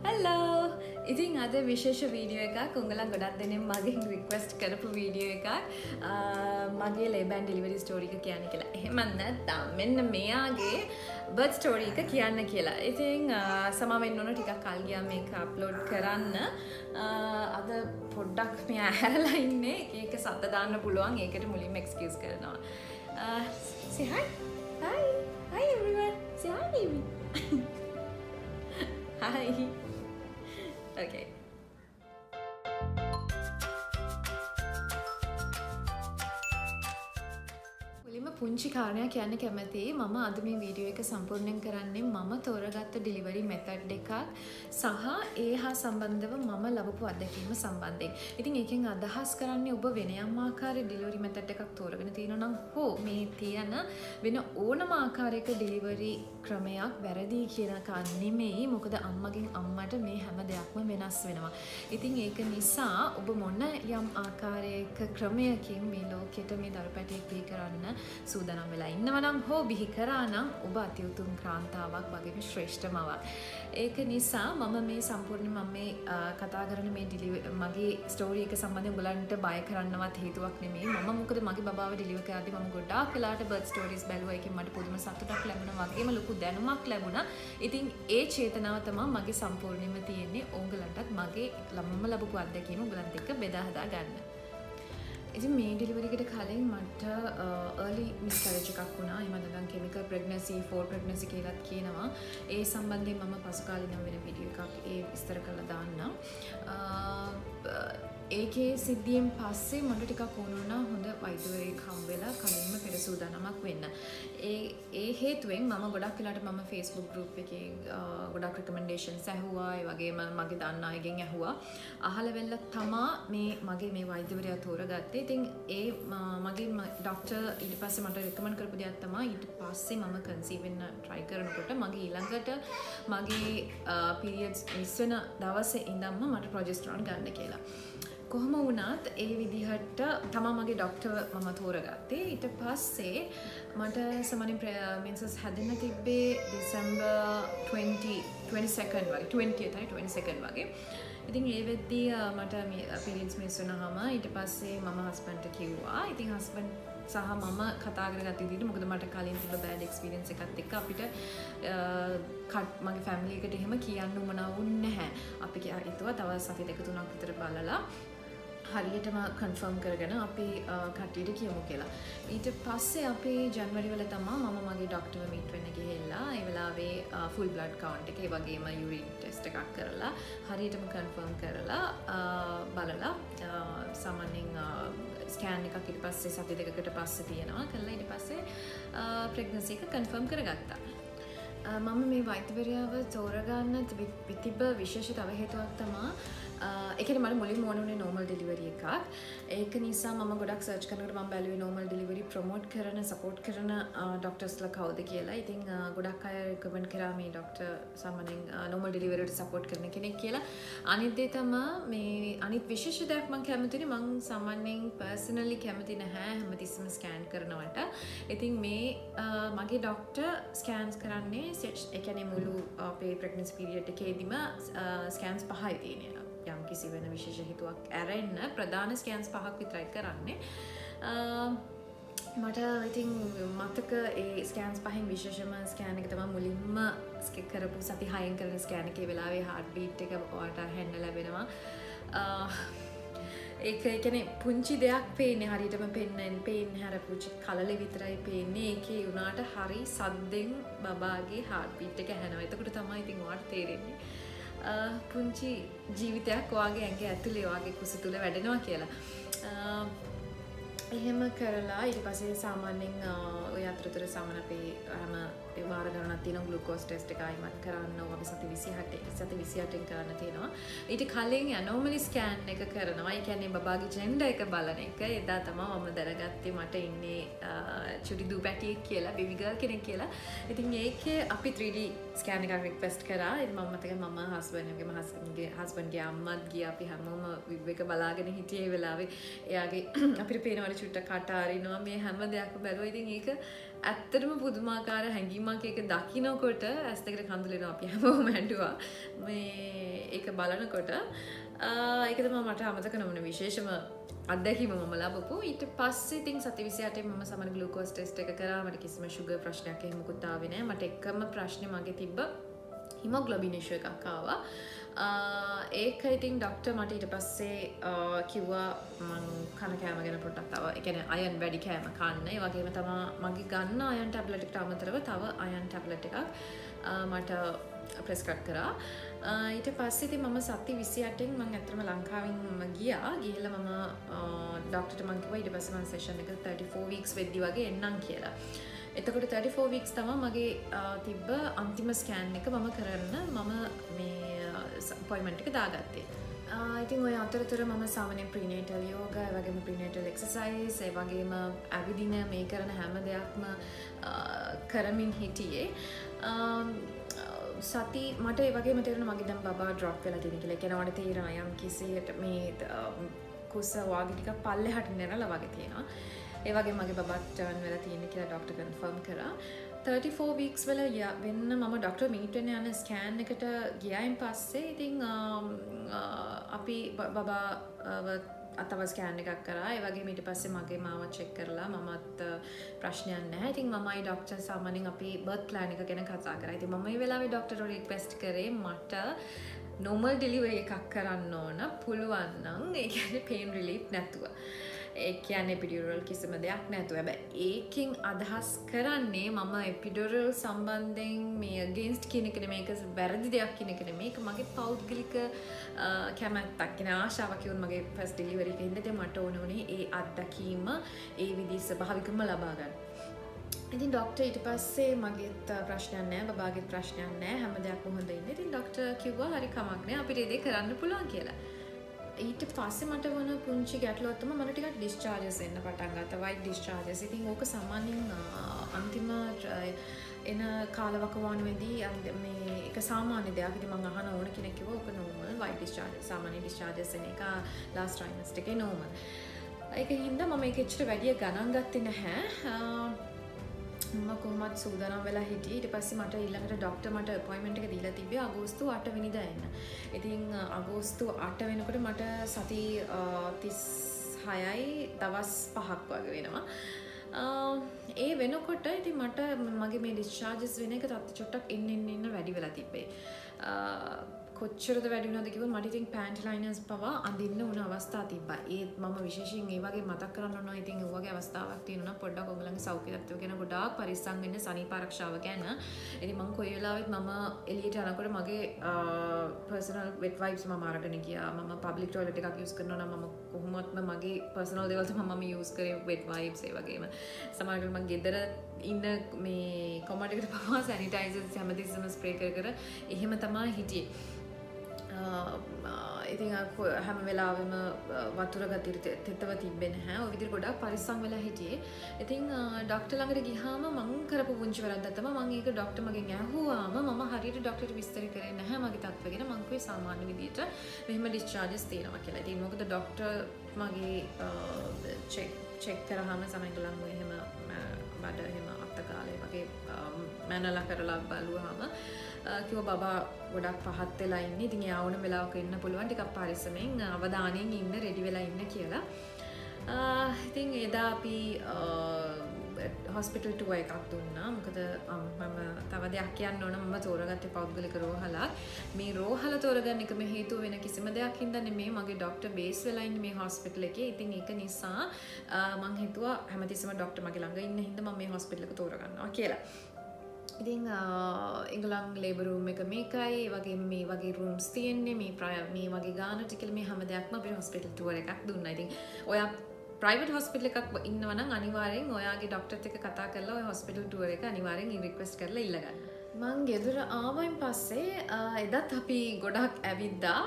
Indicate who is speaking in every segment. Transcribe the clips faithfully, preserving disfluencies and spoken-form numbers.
Speaker 1: Hello! ඉතින් අද විශේෂ වීඩියෝ එකක් උංගලන් ගොඩක් දෙනෙක් මගෙන් රික්වෙස්ට් කරපු වීඩියෝ එකක් මගේ ලේබෑන් ඩෙලිවරි ස්ටෝරි එක කියන්න කියලා. එහෙම නැත්නම් මෙන්න මෙයාගේ බර්ත් ස්ටෝරි එක කියන්න කියලා. ඉතින් සමා වෙන්න ඕන ටිකක් කල් ගියා මේක අප්ලෝඩ් කරන්න. අද පොඩ්ඩක් මෙයා ඇහැරලා ඉන්නේ. ඒක සද්ද දාන්න පුළුවන්. ඒකට මුලින්ම එක්ස්කියුස් කරනවා. Say hi. Hi. Hi everyone. Say hi baby. Hi. Okay. මුලින්ම පුංචි කාරණයක් කියන්න කැමතියි. මම අද මේ වීඩියෝ එක සම්පූර්ණයෙන් කරන්නේ මම තෝරගත්ත ඩෙලිවරි මෙතඩ් එකක් සහ ඒ හා සම්බන්ධව මම ලබපු අත්දැකීම සම්බන්ධයෙන්. ඉතින් ඒකෙන් අදහස් කරන්නේ ඔබ වෙන යම් ආකාරයේ ඩෙලිවරි මෙතඩ් එකක් තෝරගෙන තියෙනවා නම් හෝ මේ තියෙන වෙන ඕනම ආකාරයක ඩෙලිවරි ක්‍රමයක් වැරදි කියන කා නෙමෙයි. මොකද අම්මගෙන් අම්මට මේ හැම දෙයක්ම වෙනස් වෙනවා. ඉතින් ඒක නිසා ඔබ මොන යම් ආකාරයක ක්‍රමයකින් මේ ලෝකෙට මේ දරු පැටියෙක් බිහි කරන්න සූදානම් වෙලා ඉන්නවා නම් හෝ බිහි කරා නම් ඔබ අති උතුම් ක්‍රාන්තාවක් වගේම ශ්‍රේෂ්ඨමවක්. ඒක නිසා මම මේ සම්පූර්ණ මම මේ කතා කරන මේ මගේ ස්ටෝරි එක සම්බන්ධයෙන් ඔයගලන්ට බය කරන්නවත් හේතුවක් නෙමෙයි. මම මොකද මගේ බබාව ඩෙලිවර් කරද්දී මම ගොඩාක් වෙලාට බර්ත් ස්ටෝරිස් බැලුවා. ඒකෙන් මට පුදුම සතුටක් ලැබුණා වගේම ලොකු දැනුමක් ලැබුණා. ඉතින් ඒ චේතනාව තමයි මගේ සම්පූර්ණයෙන්ම තියෙන්නේ. ඕගලන්ටත් මගේ ළමම ලැබපු අත්දැකීම ඔයගලන්ට එක්ක බෙදා හදා ගන්න. ඉතින් මේ ඩෙලිවරි එකට කලින් මට early miscarriage එකක් වුණා. එහෙම නැත්නම් chemical pregnancy, forced pregnancy කියලාත් කියනවා. ඒ සම්බන්ධයෙන් මම පසු කාලිනම වෙන වීඩියෝ එකක් ඒ විස්තර කරලා දාන්නම්. ඒකේ සිද්ධියෙන් පස්සේ මට ටිකක් ඕන වුණා හොඳ වෛද්‍යවරයෙක් හම් වෙලා කලින්ම පෙර සූදානමක් වෙන්න. ඒ ඒ හේතුවෙන් මම ගොඩක් වෙලාට මම Facebook group එකේ ගොඩක් recommendations ඇහුවා. ඒ වගේම මගේ දන්න අයගෙන් ඇහුවා. අහලා වෙලා තමා මේ මගේ මේ වෛද්‍යවරයා තෝරගත්තේ. ඉතින් ඒ මගේ ડોක්ටර් ඊට පස්සේ මට recommend කරපු දෙයක් තමයි ඊට පස්සේ මම conceive වෙන්න try කරනකොට මගේ ඊළඟට මගේ periods මිස් වෙන දවසේ ඉඳන්ම මට progesterone ගන්න කියලා. කොහොම වුණත් ඒ විදිහට තමා මගේ ડોක්ටර් මම තෝරගත්තේ. ඊට පස්සේ මට සමහරින් මෙන්සස් හැදෙන්න තිබ්බේ දෙසැම්බර් twenty-second වගේ twentieth හරි twenty-second වගේ. ඉතින් ඒ වෙද්දී මට periods මිස් වුණාම ඊට පස්සේ මම හස්බන්ඩ්ට කිව්වා. ඉතින් හස්බන්ඩ් සහ මම කතා කරගත්ත විදිහට මොකද මට කලින් තිබ්බ බෑඩ් එක්ස්පීරියන්ස් එකත් එක්ක අපිට මගේ ෆැමිලි එකට එහෙම කියන්න උවමනා වුණේ නැහැ. අපි හිතුවා තව සති දෙක තුනක් විතර බලලා හරියටම කන්ෆර්ම් කරගෙන අපි කට්ටියට කියමු කියලා. ඊට පස්සේ අපි ජනවරි වල තමයි මම මගේ ડોක්ටර්ව මීට් වෙන්න ගිහිල්ලා ඒ වෙලාවේ ෆුල් බ්ලඩ් කවුන්ට් එක ඒ වගේම යුරින් ටෙස්ට් එකක් කරලා හරියටම කන්ෆර්ම් කරලා බලලා සාමාන්‍යයෙන් ස්කෑන් එකක් ඊට පස්සේ සති දෙකකට පස්සේ තියෙනවා. කළා ඊට පස්සේ ප්‍රෙග්නන්සි එක කන්ෆර්ම් කරගත්තා. මම මේ වෛද්‍යවරයාව තෝරගන්න තිබ්බ විශේෂ තව හේතුවක් තමයි ඒකනේ මට මුලින්ම ඕන වුණේ normal delivery එකක්. ඒක නිසා මම ගොඩක් සර්ච් කරනකොට මම බැලුවේ normal delivery promote කරන support කරන doctorsලා කවුද කියලා. ඉතින් ගොඩක් අය recommend කරා මේ doctor සාමාන්‍යයෙන් normal delivery වලට support කරන කෙනෙක් කියලා. අනිත් දේ තමයි මේ අනිත් විශේෂ දෙයක් මම කැමතිනේ මම සාමාන්‍යයෙන් personally කැමති නැහැ හැමතිස්සෙම scan කරනවට. ඉතින් මේ මගේ doctor scans කරන්නේ ඒ කියන්නේ මුළු අපේ pregnancy period එකේදීම scans පහයි තියෙනවා. යම් කිසි වෙන විශේෂ හේතුවක් ඇරෙන්න ප්‍රධාන ස්කෑන්ස් පහක් විතරයි කරන්නේ. මට ඉතින් මතක ඒ ස්කෑන්ස් පහෙන් විශේෂම ස්කෑන් එක තමයි මුලින්ම කරපු සති හයෙන් කරන ස්කෑන් එකේ වෙලාවේ heart beat එක ඔයාලට අහන්න ලැබෙනවා. ඒක කියන්නේ පුංචි දෙයක් පේන්නේ හරියටම පෙන්න්නේ පේන්නේ හර පුංචි කලලෙ විතරයි පේන්නේ. ඒකේ උනාට හරි සද්දෙන් බබාගේ heart beat එක ඇහෙනවා. එතකොට තමයි ඉතින් ඔයාලට තේරෙන්නේ පුංචි ජීවිතයක් ඔයාගේ ඇඟේ ඇතුලේ ඔයාගේ කුස තුල වැඩෙනවා කියලා. එහෙම කරලා ඊට පස්සේ සාමාන්‍යයෙන් ඔය අතරතුර සාමාන්‍ය අපේ හැම වාර ගණනක් තියෙන ග්ලූකෝස් ටෙස්ට් එක ආයිමත් කරන්න ඕවා. අපි සති විසිහට සති විසිඅටෙන් කරන්න තියෙනවා. ඊට කලින් ඇනෝමලි ස්කෑන් එක කරනවා. ඒ කියන්නේ බබාගේ ජෙන්ඩර් එක බලන එක. එදා තමයි මම දැනගත්තේ මට ඉන්නේ චුටි දූ පැටියෙක් කියලා, බේබි ගර්ල් කෙනෙක් කියලා. ඉතින් ඒකේ අපි three D ස්කෑන් එකක් රික්වෙස්ට් කරා. ඉතින් මම මතකයි මම හස්බන්ඩ්ගේ මහස්බන්ඩ්ගේ හස්බන්ඩ්ගේ අම්මත් ගියා. අපි හැමෝම විව් එක බලාගෙන හිටියේ ඒ වෙලාවේ. එයාගේ අපිට පේනවා චුට්ට කට අරිනවා මේ හැම දෙයක්ම බැලුවා. ඉතින් ඒක ඇත්තටම පුදුමාකාර හැඟීමක්. ඒක දකින්නකොට ඇස් දෙකට කඳුළු එනවා. අපි හැමෝම ඇඬුවා මේ ඒක බලනකොට. ඒක තමයි මට අමතක නොවන විශේෂම අත්දැකීම මම ලැබපු. ඊට පස්සේ ඉතින් සති විසි අටෙන් මම සමන ග්ලූකෝස් ටෙස්ට් එක කරා. මට කිසිම ෂුගර් ප්‍රශ්නයක් එහෙම මුකුත් ආවේ නැහැ. මට එකම ප්‍රශ්නේ මගේ තිබ්බ හිමොග්ලොබින් ඉෂුව එකක් ආවා. ඒක ඉතින් ඩොක්ටර් මට ඊට පස්සේ කිව්වා මං කන කෑම ගැන පොඩ්ඩක් තව ඒ කියන්නේ අයන් වැඩි කෑම කන්න. ඒ වගේම තමයි මගේ ගන්න අයන් ටැබ්ලට් එකට අමතරව තව අයන් ටැබ්ලට් එකක් මට ප්‍රෙස්ක්‍රයිබ් කරා. ඊට පස්සේ ඉතින් මම සති විසි අටෙන් මම ඇත්තටම ලංකාවෙන් ගියා. ගිහලා මම ඩොක්ටර්ට මං කිව්වා ඊට පස්සේ මම සෙෂන් එක thirty four weeks වෙද්දි වගේ එන්නම් කියලා. එතකොට thirty four weeks තමයි මගේ තිබ්බ අන්තිම ස්කෑන් එක මම කරන්න මම මේ අපොයින්ට්මන්ට් එක දාගත්තේ. ඉතින් ඔය අතරතුර මම සාමාන්‍යයෙන් ප්‍රීනේටල් යෝගා, ඒ වගේම ප්‍රීනේටල් එක්සර්සයිස්, ඒ වගේම ඇවිදින මේ කරන හැම දෙයක්ම කරමින් හිටියේ. සති මට ඒ වගේම තේරෙනවා මගේ දැන් බබා ඩ්‍රොප් වෙලා තියෙන කියලා. ඒ කියන්නේ මට තේරෙනවා යම් කිසියට මේ කුස වාගේ ටිකක් පල්ලෙහාට නෙරලා වගේ තියෙනවා. ඒ වගේ මගේ බබා ටර්න් වෙලා තියෙන කියලා ඩොක්ටර් කන්ෆර්ම් කරා. thirty four weeks වල වෙන්න මම ඩොක්ටර් මීට් වෙන්න යන ස්කෑන් එකට ගියායින් පස්සේ ඉතින් අපි බබාව අතව ස්කෑන් එකක් කරා. ඒ වගේම ඊට පස්සේ මගේ මාව චෙක් කරලා මමත් ප්‍රශ්නයක් නැහැ. ඉතින් මමයි ඩොක්ටර් සාමාන්‍යයෙන් අපි බර්ත් ප්ලෑන් එක ගැන කතා කරා. ඉතින් මම මේ වෙලාවේ ඩොක්ටර්ට රික්වෙස්ට් කරේ මට normal delivery එකක් කරන්න ඕන පුළුවන් නම් ඒ කියන්නේ pain relief නැතුව. ඒ කියන්නේ එපිඩියුරල් කිසිම දෙයක් නැතුව. හැබැයි ඒකෙන් අදහස් කරන්නේ මම එපිඩියුරල් සම්බන්ධයෙන් මේ against කියන එක නෙමෙයි, මේක වැරදි දෙයක් කියන එක නෙමෙයි. මේක මගේ පෞද්ගලික කැමැත්තක් කියන ආශාවක් කියන මගේ ෆස්ට් ඩෙලිවරි එකේ ඉඳලා මට ඕන උනේ ඒ අත්දැකීම ඒ විදිහ ස්වභාවිකවම ලබා ගන්න. ඉතින් ඩොක්ටර් ඊට පස්සේ මගේත් ප්‍රශ්නයක් නැහැ, බබාගේත් ප්‍රශ්නයක් නැහැ, හැම දෙයක්ම හොඳ ඉන්නේ. ඉතින් ඩොක්ටර් කිව්වා හරි කමක් නැහැ අපිට ඒ දේ කරන්න පුළුවන් කියලා. ඊට පස්සේ මට වුණ පුංචි ගැටලුවක් තමයි මට ටිකක් ඩිස්චාර්ජස් එන්න පටන් ගත්තා. White discharges. ඉතින් ඕක සාමාන්‍යයෙන් අන්තිම එන කාලවකවානුවේදී මේ එක සාමාන්‍ය දෙයක්. ඉතින් මම අහන ඕන කෙනෙක් කිව්වා ඕක නෝමල් වයිට් ඩිස්චාර්ජස්. සාමාන්‍ය ඩිස්චාර්ජස් එන එක ලාස්ට් ට්‍රයිමස්ටර් එකේ නෝමල්. ඒකින් හින්දා මම ඒක එච්චර වැඩි ගණන් ගත්තේ නැහැ. මම කොහොමත් සූදානම් වෙලා හිටියේ. ඊට පස්සේ මට ඊළඟට ඩොක්ටර් මට අපොයින්ට්මන්ට් එක දීලා තිබ්බේ අගෝස්තු අට වෙනිදා එන්න. ඉතින් අගෝස්තු අට වෙනකොට මට සති තිස් හයයි දවස් පහක් වගේ වෙනවා. ඒ වෙනකොට ඉතින් මට මගේ මේ ඩිස්චාර්ජස් වෙන එක තත්ති චොට්ටක් එන්න එන්න එන්න වැඩි වෙලා තිබ්බේ. කොච්චරද වැඩි වුණාද කිව්වොත් මට ඉතින් පැන්ට් ලයිනර්ස් පවා අඳින්න උන අවස්ථා තිබ්බා. ඒත් මම විශේෂයෙන් ඒ වගේ මතක් කරන්න ඕන. ඉතින් ඒ වගේ අවස්ථාවක් තියෙනවා නම් පොඩ්ඩක් ඔයගලගේ සෞඛ්‍ය තත්ත්වය ගැන ගොඩාක් පරිස්සම් වෙන්න සනීප ආරක්ෂාව ගැන. ඉතින් මම කොයි වෙලාවෙත් මම එළියට යනකොට මගේ පර්සනල් වෙට් වයිප්ස් මම අරගෙන ගියා. මම පබ්ලික් ටොයිලට් එකක් යූස් කරනවා නම් මම කොහොමත්ම මගේ පර්සනල් දේවල් තමයි මම යූස් කරේ වෙට් වයිප්ස් ඒ වගේම. සමහරවිට මම ගෙදර ඉන්න මේ කොමඩ් එකට පවා සැනිටයිසර්ස් හැමතිස්සෙම ස්ප්‍රේ කර කර එහෙම තමයි හිටියේ. ඉතින් හැම වෙලාවෙම වතුර ගතිය තෙතව තිබ්බේ නැහැ. ඔය විදිහට ගොඩාක් පරිස්සම් වෙලා හිටියේ. ඉතින් ඩොක්ටර් ළඟට ගියාම මම කරපු පුංචි වැරද්දක් තමයි මම ඒක ඩොක්ටර් මගෙන් ඇහුවාම මම හරියට ඩොක්ටර්ට විස්තර කරේ නැහැ මගේ තත්ත්වය ගැන. මම කිව්වේ සාමාන්‍ය විදිහට මෙහෙම ඩිස්චාර්ජස් තියෙනවා කියලා. ඉතින් මොකද ඩොක්ටර් මගේ චෙක් චෙක් කරාම සමහරවිට ලංගු එහෙම බඩ එහෙම අත්තකාලේ වගේ මැනලා කරලා බලුවාම කිව්වා බබා ගොඩක් පහත් වෙලා ඉන්නේ. ඉතින් එයා ඕන වෙලාවක ඉන්න පුළුවන්. ටිකක් පරිස්සමෙන් අවධානයෙන් ඉන්න, රෙඩි වෙලා ඉන්න කියලා. ඉතින් එදා අපි හොස්පිටල් ටුවර් එකක් දුන්නා. මොකද මම තව දෙයක් කියන්න ඕන. මම තෝරගත්තේ පෞද්ගලික රෝහලක්. මේ රෝහල තෝරගන්න එක මේ හේතුව වෙන කිසිම දෙයක් හින්දා නෙමෙයි. මගේ ඩොක්ටර් බේස් වෙලා ඉන්නේ මේ හොස්පිටල් එකේ. ඉතින් ඒක නිසා මම හිතුවා හැමතිස්සෙම ඩොක්ටර් මගේ ළඟ ඉන්න හින්දා මම මේ හොස්පිටල් එක තෝරගන්නවා කියලා. ඉතින් ඉංගලන්ත ලේබර් රූම් එක මේකයි. ඒ වගේම මේ වගේ රූම්ස් තියෙන්නේ මේ මේ වගේ ගානට කියලා මේ හැම දෙයක්ම අපේ හොස්පිටල් ටුවර් එකක් දුන්නා. ඉතින් ඔයා ප්‍රයිවට් හොස්පිටල් එකක් ඉන්නවා නම් අනිවාර්යෙන් ඔයාගේ ඩොක්ටර්ත් එක්ක කතා කරලා ඔය හොස්පිටල් ටුවර් එක අනිවාර්යෙන් රික්වෙස්ට් කරලා ඉල්ල ගන්න. මං ගෙදර ආවයින් පස්සේ එදත් අපි ගොඩක් ඇවිද්දා.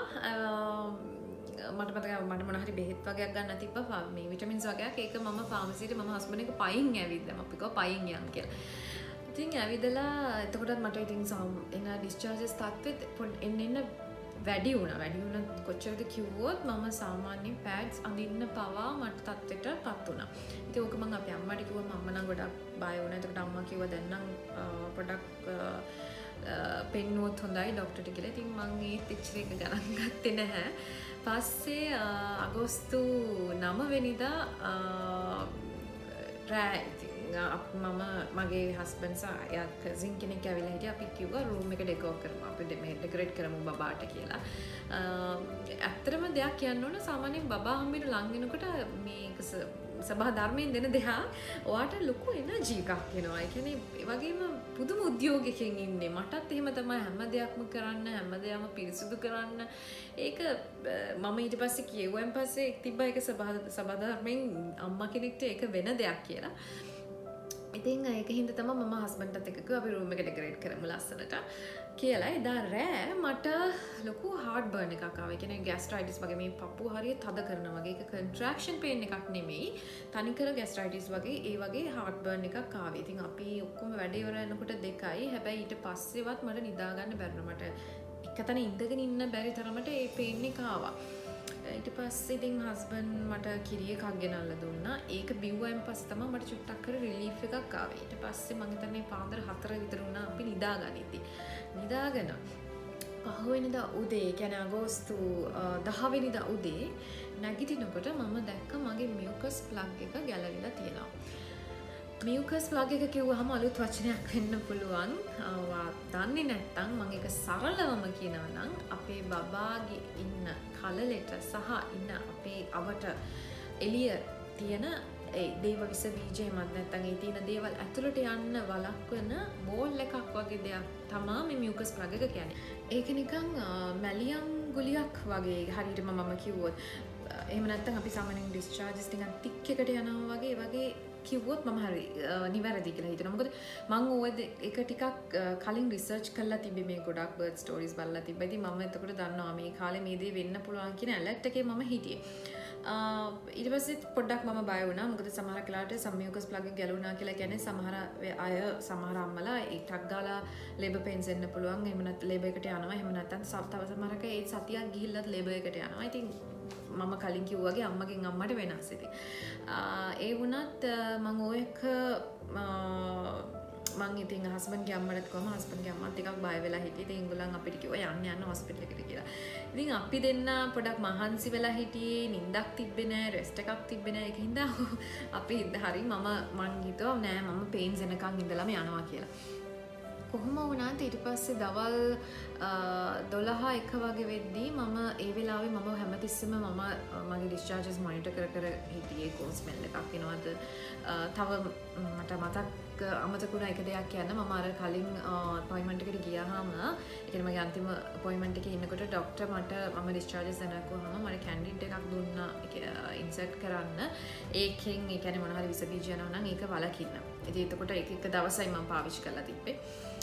Speaker 1: මට මතකයි මට මොන හරි බෙහෙත් වගේක් ගන්න තිබ්බා. මේ විටමින්ස් වගේක්. ඒක මම ෆාමසියට මම හස්බන්ඩ් එක පයින් ඇවිද්දා. මම කිව්වා පයින් යන්න කියලා. ඉතින් ඇවිදලා එතකොටත් මට ඉතින් එන ඩිස්චාර්ජස් තත්ත්වෙත් එන්න එන්න වැඩි වුණා. වැඩි වුණ කොච්චරද කිව්වොත් මම සාමාන්‍යයෙන් pads අඳින්න පවා මට තත්ත්වයටපත් වුණා. ඉතින් ඕක මම අපේ අම්මට කිව්වා මම නම් ගොඩක් බය වුණා. ඒකට අම්මා කිව්වා දැන් නම් පොඩක් පෙන්නුවොත් හොඳයි ડોක්ටර්ට කියලා. ඉතින් මම ඒත් එච්චර එක ගණන් ගත්තේ නැහැ. පස්සේ අගෝස්තු නව වෙනිදා රෑ මම මගේ හස්බන්ඩ් සහ එයා කසින් කෙනෙක් ඇවිල්ලා හිටියා. අපි කිව්වා රූම් එක ඩෙකෝර් කරමු. අපි මේ ඩෙකොරේට් කරමු බබාට කියලා. ඇත්තටම දෙයක් කියන්න ඕන සාමාන්‍යයෙන් බබා හම්බෙන්න ලං වෙනකොට මේක සබහා ධර්මයෙන් දෙන දෙහා ඔයාට ලොකු එනර්ජි එකක් එනවා. ඒ කියන්නේ ඒ වගේම පුදුම උද්‍යෝගයකින් ඉන්නේ. මටත් එහෙම තමයි හැම දෙයක්ම කරන්න, හැම දෙයක්ම පිරිසිදු කරන්න. ඒක මම ඊට පස්සේ කියෙව්වන් පස්සේ තිබ්බා ඒක සබහා සබහා ධර්මයෙන් අම්මා කෙනෙක්ට ඒක වෙන දෙයක් කියලා. ඉතින් ඒක හින්දා තමයි මම හස්බන්ඩ්ටත් එක්ක කිව්වා අපි රූම් එක ඩෙකොරේට් කරමු ලස්සනට කියලා. එදා රෑ මට ලොකු හાર્ට් බර්න් එකක් ආවා. ඒ කියන්නේ ગેස්ට්‍රයිටිස් වගේ මේ පපුව හරියට තද කරනවා වගේ. ඒක කන්ට්‍රැක්ෂන් පේන් එකක් නෙමෙයි. තනිකර ગેස්ට්‍රයිටිස් වගේ ඒ වගේ හાર્ට් බර්න් එකක් ආවේ. ඉතින් අපි ඔක්කොම වැඩ ඉවර වෙනකොට දෙකයි. හැබැයි ඊට පස්සේවත් මට නිදා ගන්න බැරුණා. මට එකතන ඉඳගෙන ඉන්න බැරි තරමට ඒ පේන් එක ආවා. ඊට පස්සේ ඉතින් හස්බන්ඩ් මට කිරි එකක් ගෙනල්ලා දුන්නා. ඒක බිව්වයින් පස්සේ තමයි මට චුට්ටක් කර රිලීෆ් එකක් ආවේ. ඊට පස්සේ මම හිතන්නේ පාන්දර හතර විතර වුණා අපි නිදාගනිද්දි. නිදාගෙන පහවෙනිදා උදේ කියන්නේ අගෝස්තු දහ වෙනිදා උදේ නැගිටිනකොට මම දැක්ක මගේ මියුකස් ප්ලග් එක ගැලවිලා තියෙනවා. මියුකස් ප්ලග් එක කිව්වහම අලුත් වචනයක් වෙන්න පුළුවන්. ඔයා දන්නේ නැත්නම් මම ඒක සරලවම කියනවා නම් අපේ බබාගේ ඉන්න කලලෙට සහ ඉන්න අපේ අවට එළිය තියෙන ඒ දේව විස බීජයමත් නැත්නම් ඒ තියෙන දේවල් ඇතුළට යන්න වළක්වන බෝල් එකක් වගේ දෙයක් තමයි මේ මියුකස් ප්ලග් එක කියන්නේ. ඒක නිකන් මැලියම් ගුලියක් වගේ හරියට මම කිව්වොත්. එහෙම නැත්නම් අපි සාමාන්‍යයෙන් ඩිස්චාර්ජස් ටිකක් තික් එකට යනවා වගේ වගේ කිව්වොත් මම හරි නිවැරදි කියලා හිතනවා. මොකද මම ඔය එක ටිකක් කලින් රිසර්ච් කරලා තිබ්බේ මේ ගොඩක් බර්ත් ස්ටෝරීස් බලලා තිබ්බා. ඉතින් මම එතකොට දන්නවා මේ කාලේ මේ දේ වෙන්න පුළුවන් කියන ඇලර්ට් එකේ මම හිටියේ. ඊට පස්සේ පොඩ්ඩක් මම බය වුණා. මොකද සමහර කලාවට සම්මියුකස් ප්ලග් එක ගැලුණා කියලා කියන්නේ සමහර අය සමහර අම්මලා ඒ ටක් ගාලා ලේබර් පේන්ස් එන්න පුළුවන්. එහෙම නැත්නම් ලේබර් එකට යනවා. එහෙම නැත්නම් තව සමහරක ඒ සතියක් ගිහිල්ලත් ලේබර් එකට යනවා. ඉතින් මම කලින් කිව්වා වගේ අම්මගෙන් අම්මට වෙනස් ඉතින්. ඒ වුණත් මම ඔය එක මං ඉතින් හස්බන්ඩ්ගේ අම්මට කිව්වම හස්බන්ඩ්ගේ අම්මා ටිකක් බය වෙලා හිටියේ. ඉතින් ඒගොල්ලන් අපිට කිව්වා යන්න යන්න හොස්පිටල් එකට කියලා. ඉතින් අපි දෙන්න පොඩක් මහන්සි වෙලා හිටියේ. නිින්දක් තිබ්බේ නැහැ, රෙස්ට් එකක් තිබ්බේ නැහැ. ඒකින්ද අපි හරි මම මං හිතුවා නෑ මම පේන්ස් එනකන් ඉඳලාම යනවා කියලා. කොහොම වුණත් ඊට පස්සේ දවල් දොළහ එක වගේ වෙද්දී මම ඒ වෙලාවේ මම හැමතිස්සෙම මම මගේ ඩිස්චාර්ජස් මොනිටර් කර කර හිටියේ. කෝ ස්මෙල් එකක් එනවද තව මට මතක් අමතකුණා එක දෙයක් කියන්න. මම අර කලින් අපොයින්ට්මන්ට් එකට ගියාම ඒ කියන්නේ මගේ අන්තිම අපොයින්ට්මන්ට් එකේ ඉන්නකොට ડોක්ටර් මට මම ඩිස්චාර්ජස් දැනගුවාම මට කැන්ඩිඩ් එකක් දුන්නා ඉන්සර්ට් කරන්න. ඒකෙන් ඒ කියන්නේ මොන හරි විස බීජ යනවා නම් ඒක වලකින්න. ඉතින් එතකොට එක එක දවසයි මම පාවිච්චි කරලා තිබ්බේ.